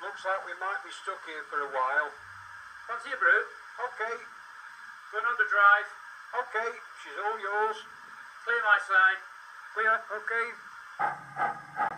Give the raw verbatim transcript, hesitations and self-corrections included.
Looks like we might be stuck here for a while. Fancy a brew? Okay, Going on the drive. okay, she's all yours. Clear my side. Clear, okay.